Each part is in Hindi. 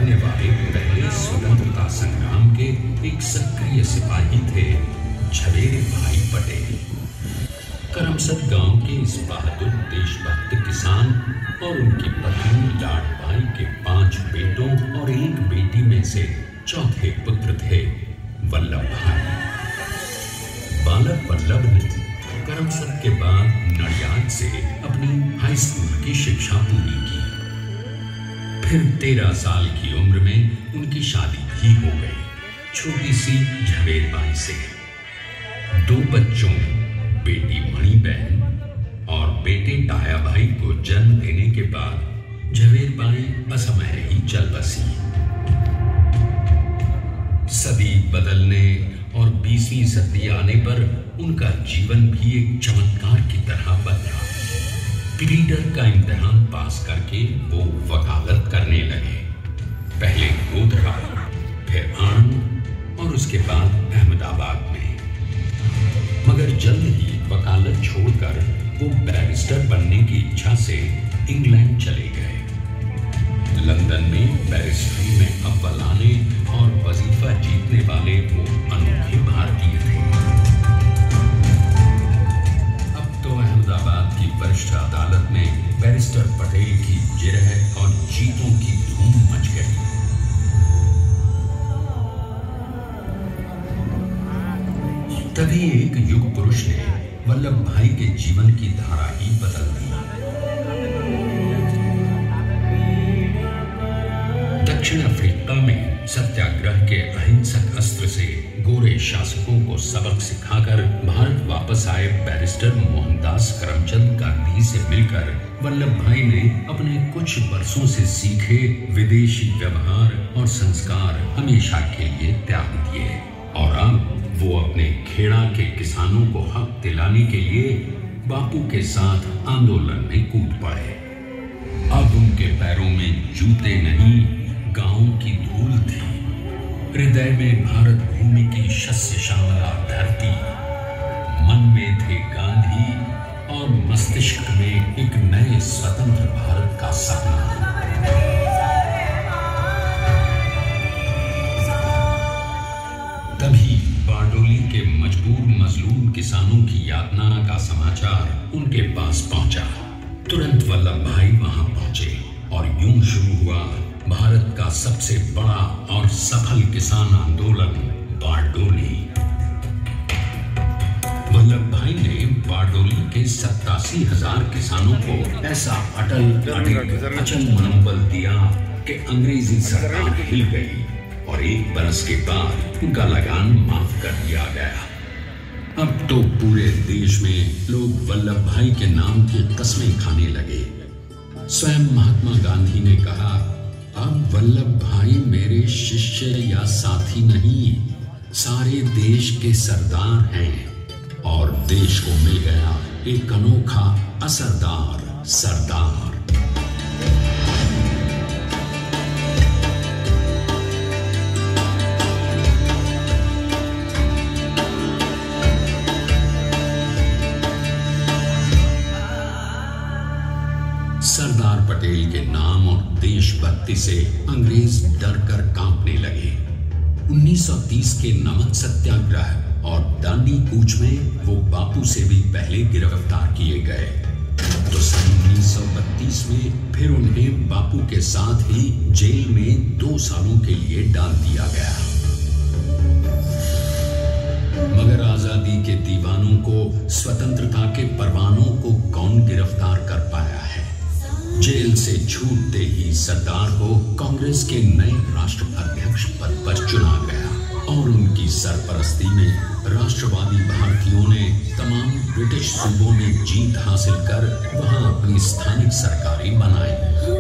करने वाले पहले स्वतंत्रता संग्राम के एक सक्रिय सिपाही थे झवेर भाई पटेल। करमसद गांव के इस बहादुर देशभक्त किसान और उनकी पत्नी लाडबाई के 5 बेटों और 1 बेटी में से चौथे पुत्र थे वल्लभ भाई। बालक वल्लभ ने करमसद के बाद नडियाद से अपनी हाई स्कूल की शिक्षा पूरी की। फिर 13 साल की उम्र में उनकी शादी भी हो गई छोटी सी झवेर बाई से। 2 बच्चों बेटी मणि बहन और बेटे टाया भाई को जन्म देने के बाद झवेर बाई असमय ही चल बसी। सदी बदलने और 20वीं सदी आने पर उनका जीवन भी एक चमत्कार की तरह बदला। रीडर का इम्तिहान पास करके वो वकालत करने लगे। पहले गोधरा, फिर आणंद और उसके बाद अहमदाबाद में। मगर जल्द ही वकालत छोड़कर वो बैरिस्टर बनने की इच्छा से इंग्लैंड चले गए। लंदन में बैरिस्ट्री में अव्वल आने और वजीफा जीतने वाले वो अनोखे भारतीय थे। अब तो अहमदाबाद की वरिष्ठ अदालत में बैरिस्टर पटेल की जिरह और जीतों की धूम मच गई। तभी एक युग पुरुष ने वल्लभ भाई के जीवन की धारा ही बदल दी। दक्षिण अफ्रीका में सत्याग्रह के अहिंसक अस्त्र से गोरे शासकों को सबक सिखाकर भारत वापस आए बैरिस्टर मोहनदास करमचंद गांधी से मिलकर वल्लभ भाई ने अपने कुछ वर्षों से सीखे विदेशी व्यवहार और संस्कार हमेशा के लिए त्याग दिए और अब वो अपने खेड़ा के किसानों को हक दिलाने के लिए बापू के साथ आंदोलन में कूद पड़े। अब उनके पैरों में जूते नहीं, गांव की धूल थी। हृदय में भारत भूमि की शस्य श्यामला धरती। मन में थे गांधी और मस्तिष्क में एक नए स्वतंत्र भारत का सपना। तभी बारडोली के मजबूर मजलूम किसानों की यातना का समाचार उनके पास पहुंचा। तुरंत वल्लभ भाई वहां पहुंचे और यूं शुरू हुआ भारत का सबसे बड़ा और सफल किसान आंदोलन बारडोली। वल्लभ भाई ने बारडोली के 87,000 किसानों को ऐसा अचल मनोबल दिया कि अंग्रेजी सरकार हिल गई और 1 बरस के बाद उनका लगान माफ कर दिया गया। अब तो पूरे देश में लोग वल्लभ भाई के नाम की कस्में खाने लगे। स्वयं महात्मा गांधी ने कहा, अब वल्लभ भाई मेरे शिष्य या साथी नहीं, सारे देश के सरदार हैं और देश को मिल गया एक अनोखा असरदार सरदार। सरदार पटेल के नाम और देशभक्ति से अंग्रेज डर कर कांपने लगे। 1930 के नमक सत्याग्रह और दांडी कूच में वो बापू से भी पहले गिरफ्तार किए गए। तो सन 1932 में फिर उन्हें बापू के साथ ही जेल में 2 सालों के लिए डाल दिया गया। मगर आजादी के दीवानों को, स्वतंत्रता के परवानों को कौन गिरफ्तार कर पाया है? जेल से छूटते ही सरदार को कांग्रेस के नए राष्ट्र अध्यक्ष पद पर चुना गया और उनकी सरपरस्ती में राष्ट्रवादी भारतीयों ने तमाम ब्रिटिश सूबों में जीत हासिल कर वहां अपनी स्थानिक सरकारें बनाई।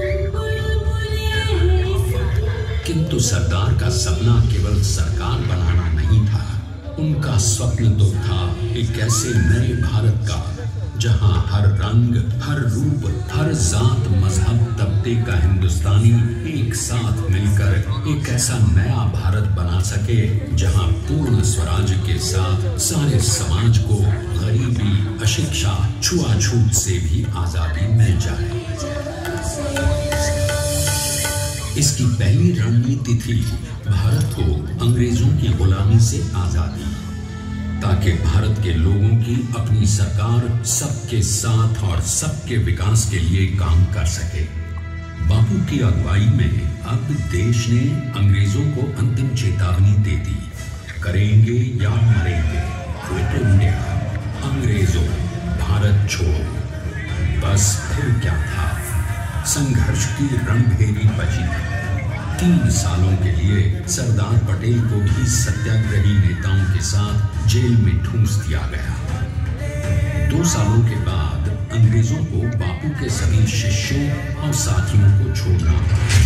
किंतु सरदार का सपना केवल सरकार बनाना नहीं था। उनका स्वप्न तो था एक ऐसे नए भारत का जहां हर रंग, हर रूप, हर जात, मजहब, तबके का हिंदुस्तानी एक साथ मिलकर एक ऐसा नया भारत बना सके जहां पूर्ण स्वराज के साथ सारे समाज को गरीबी, अशिक्षा, छुआछूत से भी आजादी मिल जाए। इसकी पहली रणनीति थी भारत को अंग्रेजों की गुलामी से आजादी, ताकि भारत के लोगों की अपनी सरकार सबके साथ और सबके विकास के लिए काम कर सके। बापू की अगुवाई में अब देश ने अंग्रेजों को अंतिम चेतावनी दे दी, करेंगे या मरेंगे, क्विट इंडिया, अंग्रेजों भारत छोड़ो। बस फिर क्या था, संघर्ष की रणभेरी बची। 3 सालों के लिए सरदार पटेल को भी सत्याग्रही नेताओं के साथ जेल में ठूंस दिया गया। 2 सालों के बाद अंग्रेजों को बापू के सभी शिष्यों और साथियों को छोड़ना पड़ा।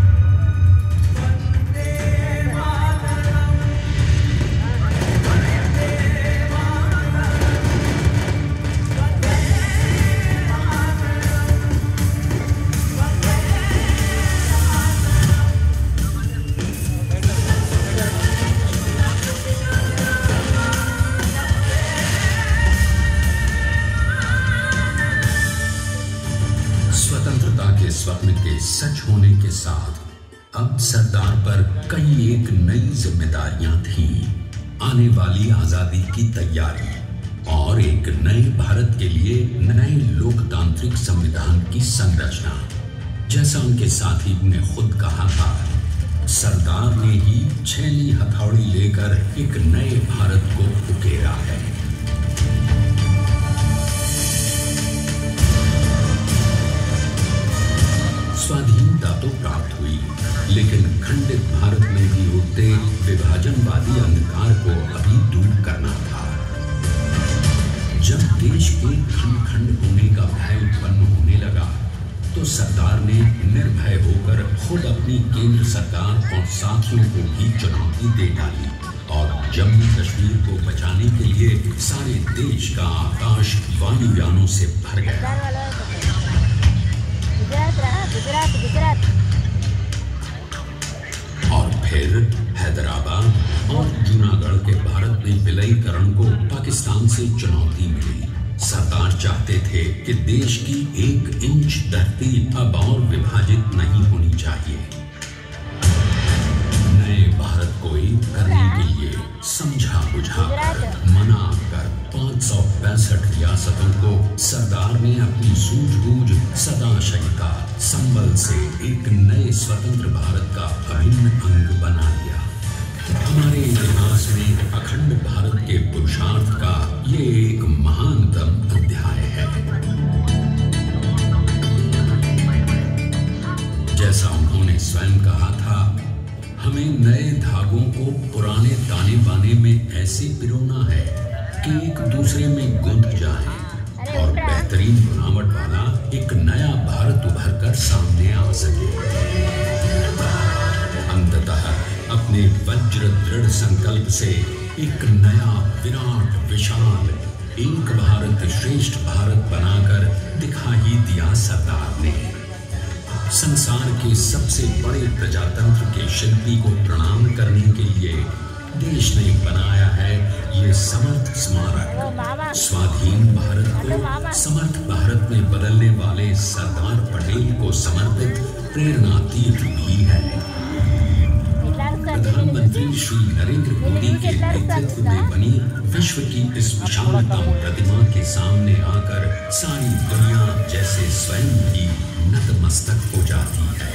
स्वतंत्रता के स्वप्न के सच होने के साथ अब सरदार पर कई एक नई जिम्मेदारियां थीं। आने वाली आजादी की तैयारी और एक नए भारत के लिए नए लोकतांत्रिक संविधान की संरचना। जैसा उनके साथी ने खुद कहा था, सरदार ने ही छैली हथौड़ी लेकर एक नए भारत को उकेरा है। स्वाधीनता तो प्राप्त हुई, लेकिन खंडित भारत में भी उठते विभाजनवादी अंधकार को अभी दूर करना था। जब देश के खंड खंड होने का भय उत्पन्न होने लगा, तो सरदार ने निर्भय होकर खुद अपनी केंद्र सरकार और साथियों को भी चुनौती दे डाली और जम्मू कश्मीर को बचाने के लिए सारे देश का आकाश वायुयानों से भर गया। गुजरात और फिर हैदराबाद और जूनागढ़ के भारत में विलयीकरण को पाकिस्तान से चुनौती मिली। सरदार चाहते थे कि देश की 1 इंच धरती अब और विभाजित नहीं होनी चाहिए। नए भारत को एक करने के लिए समझा बुझा कर मना कर 565 रियासतों को सरदार ने अपनी सूझबूझ सदाशयिता संबल से एक नए स्वतंत्र भारत का अभिन्न अंग बना लिया। हमारे इतिहास में अखंड भारत के पुरुषार्थ का ये एक महानतम अध्याय है। जैसा उन्होंने स्वयं कहा था, हमें नए धागों को पुराने ताने बाने में ऐसे पिरोना है कि एक दूसरे में गुंथ जाए और बेहतरीन बनावट वाला एक नया भारत उभर कर सामने आ सके। अंततः अपने वज्र दृढ़ संकल्प से एक नया विराट विशाल एक भारत श्रेष्ठ भारत बनाकर दिखा ही दिया सरदार ने। संसार के सबसे बड़े प्रजातंत्र के शिल्पी को प्रणाम करने के लिए देश ने बनाया है ये समर्थ स्मारक। स्वाधीन भारत को समर्थ भारत में बदलने वाले सरदार पटेल को समर्पित प्रेरणा तीर्थ भी है। प्रधानमंत्री श्री नरेंद्र मोदी के नेतृत्व में बनी विश्व की इस विशालतम प्रतिमा के सामने आकर सारी दुनिया जैसे स्वयं भी नतमस्तक हो जाती है।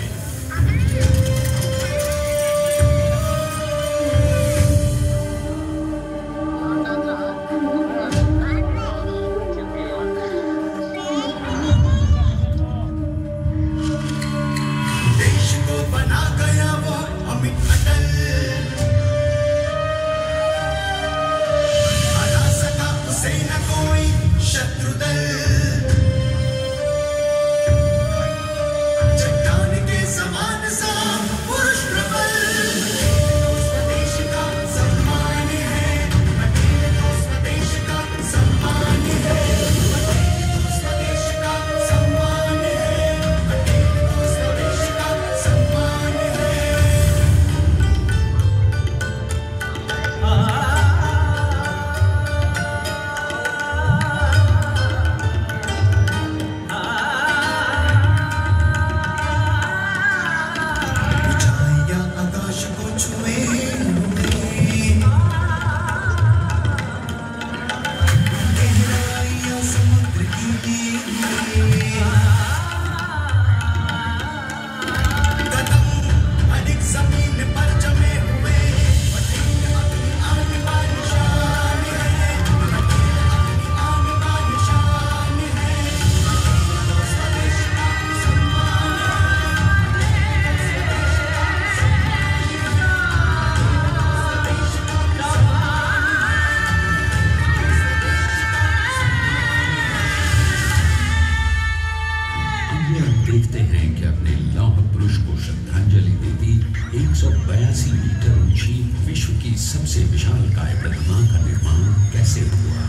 182 मीटर ऊंची विश्व की सबसे विशालकाय प्रतिमा का निर्माण कैसे हुआ?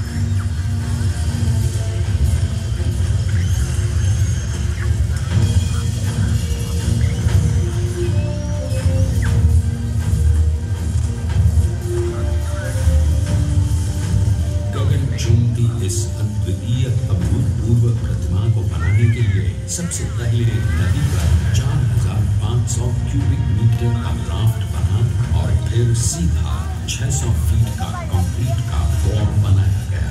गगनचुंबी इस अद्वितीय अभूतपूर्व प्रतिमा को बनाने के लिए सबसे पहले नदी पर 4500 क्यूबिक मीटर का राफ्ट बना और फिर सीधा 600 फीट का कंक्रीट का फॉर्म बनाया गया।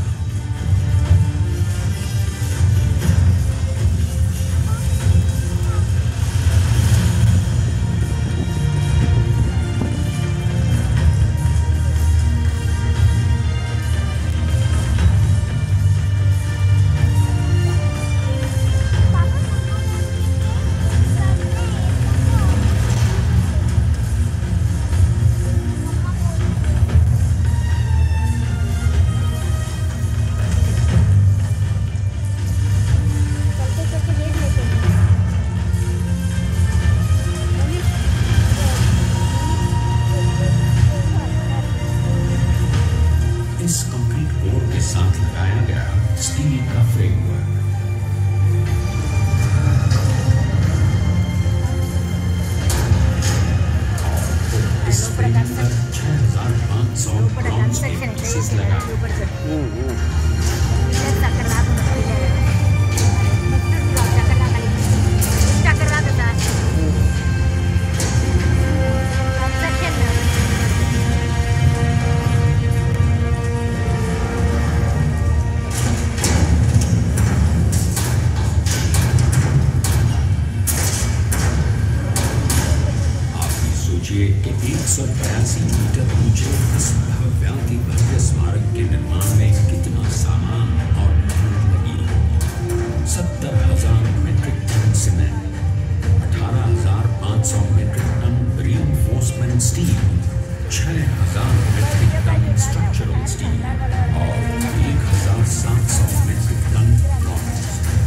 इस कंक्रीट कोर के साथ लगाया गया स्टील का फ्रेमवर्क और इस फ्रेम पर 6500 ब्रॉन्ज के पीसेस लगाए। कि 182 मीटर ऊंचे इस भव्य स्मारक के निर्माण में कितना सामान और मेहनत लगी होगी। 70,000 metric ton cement, 18,500 metric ton reinforcement steel, 6,000 metric ton structural steel और 1,700 मीट्रिक टन ब्रॉन्ज।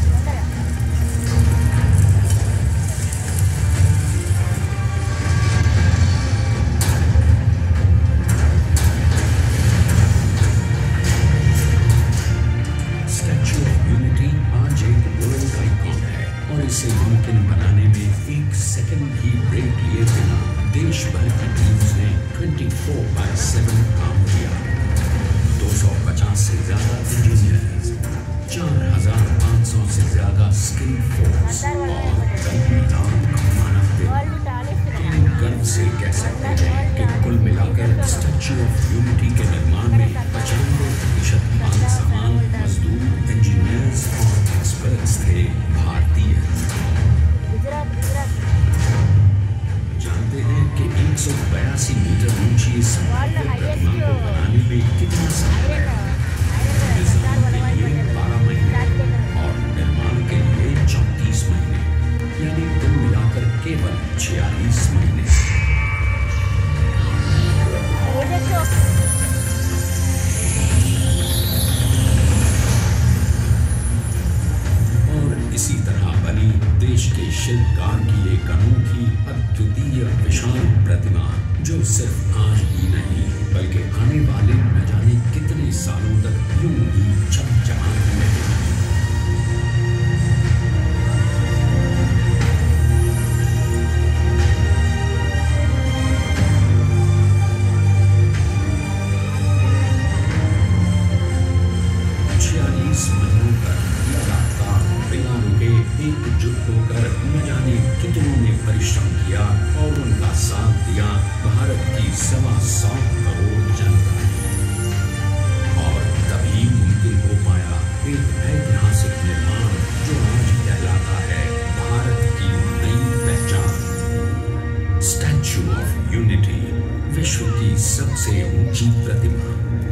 इसे मुमकिन बनाने में 1 सेकंड भी ब्रेक लिए बिना देश भर की टीम्स ने 24/7 काम किया। 250 से ज्यादा इंजीनियर्स, 4,500 से ज्यादा स्किल फोर्स और कई लाख मानव दिल। गर्व से कह सकते हैं कि कुल मिलाकर स्टैच्यू ऑफ यूनिटी के निर्माण में 95% मानव सामान, मजदूर, इंजीनियर्स और एक्सपर्ट्स थे भारतीय। जानते हैं कि 182 मीटर ऊंची इस प्रतिमा को बनाने में कितना समय लगा? डिजाइन के लिए 12 महीने और निर्माण के लिए 34 महीने, यानी कुल मिलाकर केवल 46 महीने। और इसी तरह बनी देश के शिल्पकार की एक अनोखी अद्वितीय विशाल प्रतिमा, जो सिर्फ आज ही नहीं बल्कि आने वाले न जाने कितने सालों तक यूं ही चमचमाती रहेगी। एकजुट होकर न जाने कितनों ने परिश्रम किया और उनका साथ दिया भारत की 125 करोड़ जनता ने। और तभी मुमकिन हो पाया एक ऐतिहासिक निर्माण जो आज कहलाता है भारत की नई पहचान। स्टैच्यू ऑफ यूनिटी, विश्व की सबसे ऊंची प्रतिमा।